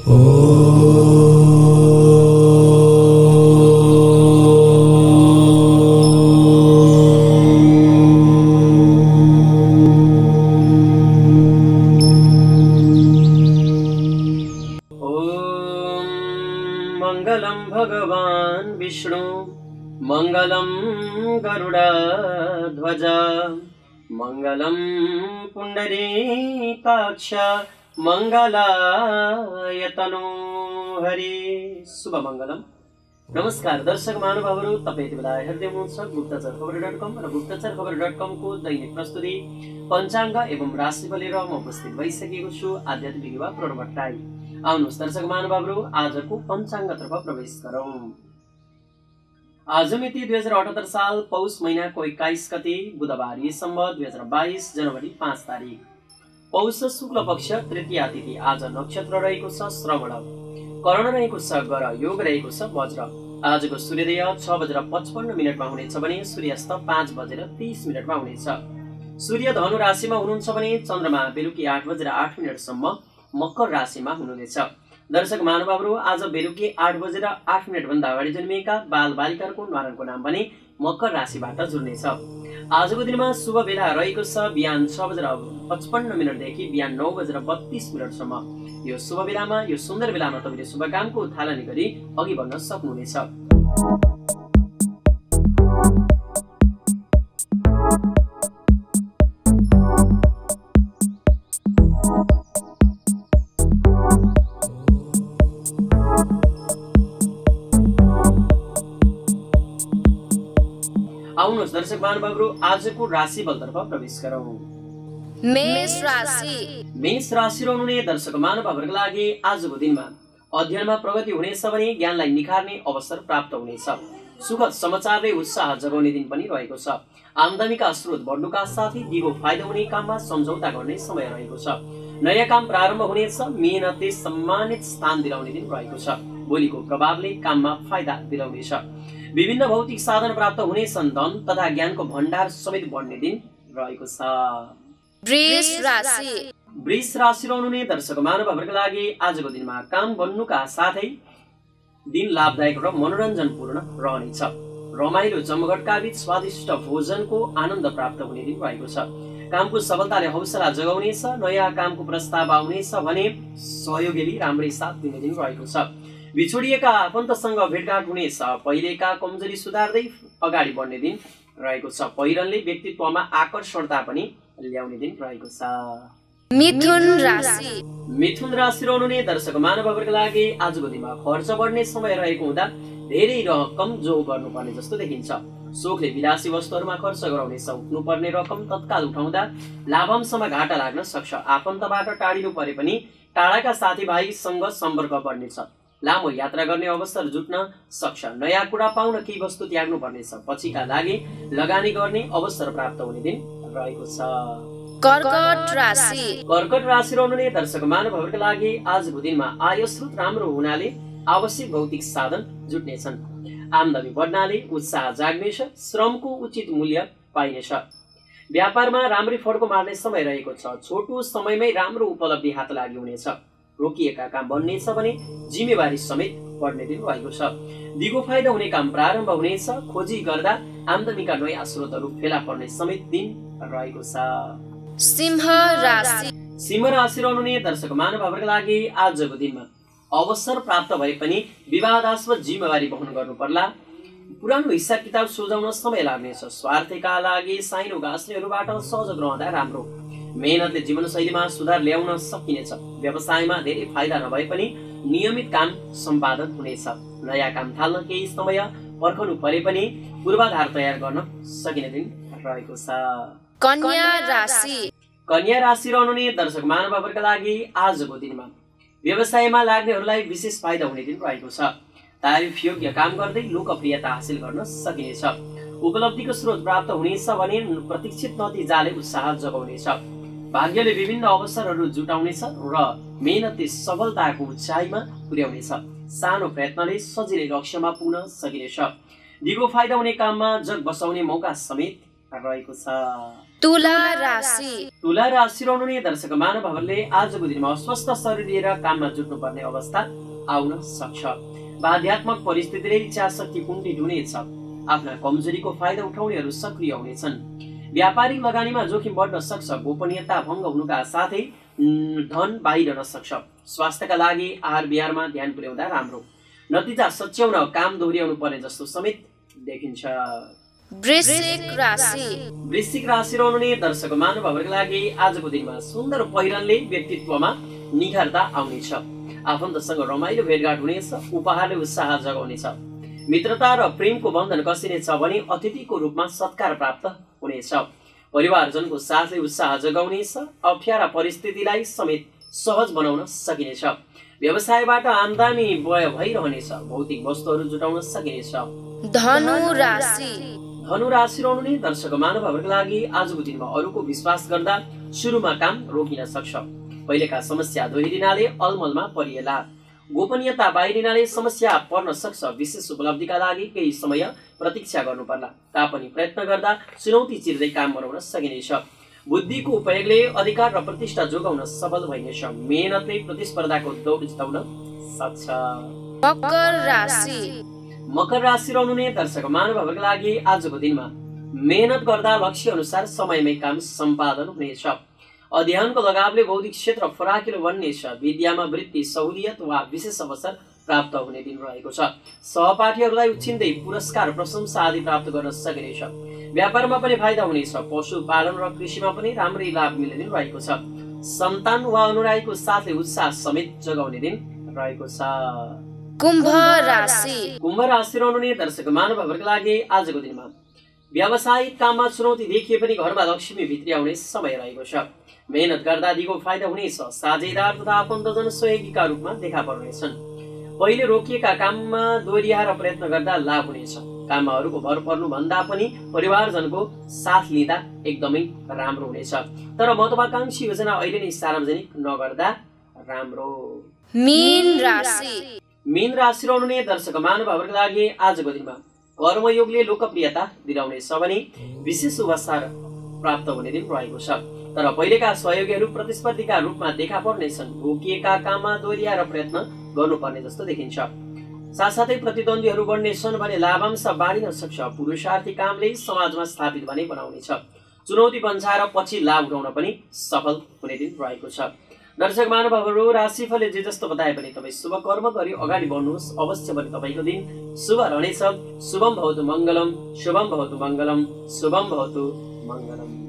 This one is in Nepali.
मंगलम भगवान विष्णु मंगलम गरुड़ध्वज मंगलम पुंडरीकाक्ष मंगलाय तनोहरि। शुभ मंगलम। नमस्कार दर्शक महानुभावहरू, तपाईं यति बेला हेर्दै हुनुहुन्छ गुप्तचरखबर.com र गुप्तचरखबर.com को दैनिक प्रस्तुति पञ्चाङ्ग एवं राशिफल लिएर म उपस्थित भइसकेको छु। आध्यात्मिक युवा प्रणव भट्टराई। आउनुहोस् दर्शक महानुभावहरू, आजको पञ्चाङ्गतर्फ प्रवेश गरौँ। आज मिति 2078 साल पौष महिनाको 21 गते बुधबार, सम्वत 2022 जनवरी 5 तारिक, पौष शुक्ल पक्ष तृतीया तिथि। आज नक्षत्र रहेको छ श्रवण, करण रहेको छ गर, योग रहेको छ वज्र। आजको सूर्योदय 6:55 मा हुनेछ भने सूर्यास्त 5:30 मा हुनेछ। सूर्य धनु राशिमा हुनुहुन्छ भने चन्द्रमा बेलुकी 8:08 सम्म मकर राशिमा हुनुहुनेछ। दर्शक महानुभावहरू, आज बेलुकी 8:08 भन्दा अगाडि जन्मिएका बाल बालिकाहरूको न्वारानको नाम पनि मकर राशिबाट जुर्नेछ। आजको दिनमा शुभ बेला रहेको छ बिहान 6:55 देखि बिहान 9:32 सम्म। यो शुभ बेलामा, यो सुन्दर बेलामा तपाईले शुभ कामको थालनी गरी अघि बढ्न सक्नुहुनेछ। आउनुहोस् दर्शक महानुभावहरू, आजको राशिफलतर्फ प्रवेश गरौँ। मेष राशि। मेष राशि रहनुहुने दर्शक महानुभावहरूको लागि आजको दिनमा अध्ययनमा प्रगति हुनेछ भने ज्ञानलाई निखार्ने अवसर प्राप्त हुनेछ। सुखद समाचारले उत्साह जगाउने दिन पनि रहेको छ। आमदानीका स्रोत बढ्नुका साथै दिगो फाइदा हुने काममा सम्झौता गर्ने समय रहेको छ। नयाँ काम प्रारम्भ हुनेछ। मेहनतले सम्मानित स्थान दिलाउने दिन रहेको छ। बोलीको प्रभावले काममा फाइदा दिलाउनेछ। विभिन्न भौतिक साधन प्राप्त हुनेछन्। धन तथा ज्ञानको भण्डार समेत बढ्ने दिन रहेको छ। वृष राशि। वृष राशि रहनुहुने दर्शक महानुभावहरूको लागि आजको दिनमा काम बन्नुका साथै दिन लाभदायक र मनोरञ्जनपूर्ण रहनेछ। रमाइलो जमघटका बीच स्वादिष्ट भोजनको आनन्द प्राप्त हुने दिन रहेको छ। कामको सफलताले हौसला जगाउनेछ। नयाँ कामको प्रस्ताव आउनेछ भने सहयोगीले राम्रै साथ दिने दिन रहेको छ। बिछोडिएका आफन्तसँग भेटघाट हुनेछ। पहिलेका कमजोरी सुधार्दै अगाडि बढ्ने दिन रहेको छ। पहिरनले व्यक्तित्वमा आकर्षणता पनि ल्याउने दिन रहेको छ। मिथुन राशि। मिथुन राशि रहनुहुने दर्शक महानुभावहरूको लागि आजको दिनमा खर्च बढ्ने समय रहेको हुँदा धेरै रकम जो गर्नुपर्ने जस्तो देखिन्छ। सोखले विलासी वस्तुहरूमा खर्च गराउनेछ। उठ्नुपर्ने रकम तत्काल उठाउँदा लाभांशमा घाटा लाग्न सक्छ। आफन्तबाट टाढिनु परे पनि टाढाका साथीभाइसँग सम्पर्क बढ्नेछ। लामो यात्रा गर्ने अवसर जुट्न सक्छ। नयाँ कुरा पाउन केही वस्तु त्याग्नु पर्नेछ। पछिका लागि लगानी गर्ने अवसर प्राप्त हुने दिन रहेको छ। कर्कट राशि। कर्कट राशि रहनुहुने दर्शक महानुभावहरूको लागि आजको दिनमा आय स्रोत राम्रो हुनाले आवश्यक भौतिक साधन जुट्नेछन्। आमदानी बढ्नाले उत्साह जाग्नेछ। श्रमको उचित मूल्य पाइनेछ। व्यापारमा राम्रै फड्को मार्ने समय रहेको छ। छोटो समयमै राम्रो उपलब्धि हात लागि हुनेछ। रोकिएका काम बन्नेछ भने जिम्मेवारी समेत बढ्ने दिन रहेको छ। दिगो फाइदा हुने काम प्रारम्भ हुनेछ। खोजी गर्दा आमदानीका नयाँ स्रोतहरू फेला पर्ने समेत दिन रहेको छ। सिंह राशि। सिंह राशि रहनुहुने दर्शक महानुभावहरूको लागि आजको दिनमा अवसर प्राप्त भए पनि विवादास्पद जिम्मेवारी वहन गर्नु पर्ला। पुरानो हिसाब किताब सोझाउन समय लाग्नेछ। स्वार्थका लागि साइनो गाँस्नेहरूबाट सहयोग रहँदा राम्रो। मेहनतले जीवनशैलीमा सुधार ल्याउन सकिनेछ। व्यवसायमा धेरै फाइदा नभए पनि नियमित काम सम्पादन हुनेछ। नयाँ काम थाल्न केही समय पर्खनु परे पनि पूर्वाधार तयार गर्न सकिने दिन रहेको छ। कन्या राशि। कन्या राशि रहनुहुने दर्शक महानुभावहरूका लागि आजको दिनमा व्यवसायमा लाग्नेहरूलाई विशेष फाइदा हुने दिन रहेको छ। तारिफ योग्य काम गर्दै लोकप्रियता हासिल गर्न सकिनेछ। उपलब्धिको स्रोत प्राप्त हुनेछ भने प्रतीक्षित नतिजाले उत्साह जगाउनेछ। भाग्यले विभिन्न अवसरहरू जुटाउनेछ र मेहनतले सफलताको उचाइमा पुर्याउनेछ। सानो प्रयत्नले सजिलै लक्ष्यमा पुग्न सकिनेछ। दिगो फाइदा हुने काममा जग बसाउने मौका समेत रहेको छ। तुला राशि तुला राशि रहनुहुने दर्शक महानुभावहरूले आजको दिनमा अस्वस्थ शरीर लिएर काममा जुट्नुपर्ने अवस्था आउन सक्छ। आध्यात्मिक परिस्थितिले इच्छा शक्ति कुण्ठित हुनेछ। आफ्ना कमजोरीको फाइदा उठाउनेहरू सक्रिय हुनेछन्। व्यापारिक लगानीमा जोखिम बढ्न सक्छ। गोपनीयता भङ्ग हुनुका साथै धन बाहिरन सक्छ। स्वास्थ्यका लागि आहार विहारमा ध्यान पुर्याउँदा राम्रो। नतिजा सच्याउन काम दोहोर्याउनु पर्ने जस्तो समेत देखिन्छ। वृश्चिक राशि वृश्चिक राशि रहनुहुने दर्शक महानुभावहरूका लागि आजको दिनमा सुन्दर पहिरनले व्यक्तित्वमा निखारता आउनेछ। आफन्तसँग रमाइलो भेटघाट हुनेछ। उपहारले उत्साह जगाउनेछ। मित्रता र प्रेमको बन्धन कसिनेछ भने अतिथिको रूपमा सत्कार प्राप्त हुनेछ। परिवारजनको साथले उत्साह जगाउनेछ। अप्ठ्यारा परिस्थितिलाई समेत सहज बनाउन सकिनेछ। व्यवसायबाट आमदानी भइरहनेछ। भौतिक वस्तुहरू जुटाउन सकिनेछ। धनु राशि धनु राशि रहनुहुने दर्शक महानुभावहरूका लागि आजको दिनमा अरूको विश्वास गर्दा सुरुमा काम रोकिन सक्छ। पहिलेका समस्या दोहोरिनाले अलमलमा परिएला। गोपनीयता बाहिरिनाले समस्या पर्न सक्छ। विशेष उपलब्धिका लागि केही समय प्रतीक्षा गर्नु पर्ला तापनि प्रयत्न गर्दा चुनौती चिर्दै काम बनाउन सकिनेछ। बुद्धिको उपयोगले अधिकार र प्रतिष्ठा जोगाउन सफल भइनेछ। मेहनतले प्रतिस्पर्धाको दौड जिताउन सक्छ। मकर राशि मकर राशि रहनुहुने दर्शक महानुभावहरूका लागि आजको दिनमा मेहनत गर्दा लक्ष्य अनुसार समयमै काम सम्पादन हुनेछ। अध्ययनको लगावले बौद्धिक क्षेत्र फराकिलो बन्नेछ। विद्यामा वृत्ति सहुलियत वा विशेष अवसर प्राप्त हुने दिन रहेको छ। सहपाठीहरूलाई उछिन्दै पुरस्कार प्रशंसा आदि प्राप्त गर्न सकिनेछ। व्यापारमा पनि फाइदा हुनेछ। पशुपालन र कृषिमा पनि राम्रै लाभ मिल्ने दिन रहेको छ। सन्तान वा अनुरागीको साथले उत्साह समेत जगाउने दिन रहेको छ। कुम्भ राशि कुम्भ राशि रहनुहुने दर्शक महानुभावहरूका लागि आजको दिनमा व्यावसायिक काममा चुनौती देखिए पनि घरमा लक्ष्मी भित्री आउने समय रहेको छ। मेहनत गर्दा दिगो फाइदा हुनेछ। साझेदार तथा आफन्तजन सहयोगीका रूपमा देखा पर्नेछन्। पहिले रोकिएका काममा दोहोर्याएर प्रयत्न गर्दा लाभ हुनेछ। काममा अरूको भर पर्नु भन्दा पनि परिवारजनको साथ लिँदा एकदमै राम्रो हुनेछ। तर महत्वाकांक्षी योजना अहिले नै सार्वजनिक नगर्दा राम्रो। मीन राशि मीन राशि रहनुहुने दर्शक महानुभावहरूका लागि आजको दिनमा कर्मयोगले लोकप्रियता दिलाउनेछ भने विशेष उपहार प्राप्त हुने दिन रहेको छ। तर पहिलेका सहयोगीहरू प्रतिस्पर्धीका रूपमा देखा पर्नेछन्। रोकिएका काममा दोहोर्याएर प्रयत्न गर्नुपर्ने जस्तो देखिन्छ। साथसाथै प्रतिद्वन्द्वीहरू बढ्नेछन् भने लाभांश बाढिन सक्छ। पुरुषार्थी कामले समाजमा स्थापित भने बनाउनेछ। चुनौती पन्छाएर पछि लाभ उठाउन पनि सफल हुने दिन रहेको छ। दर्शक महानुभावहरू राशिफलले जे जस्तो बताए पनि तपाईँ शुभ कर्म गरी अगाडि बढ्नुहोस्। अवश्य पनि तपाईँको दिन शुभ रहनेछ। शुभम भवतु मङ्गलम शुभम भवतु मङ्गलम शुभम भवतु मङ्गलम।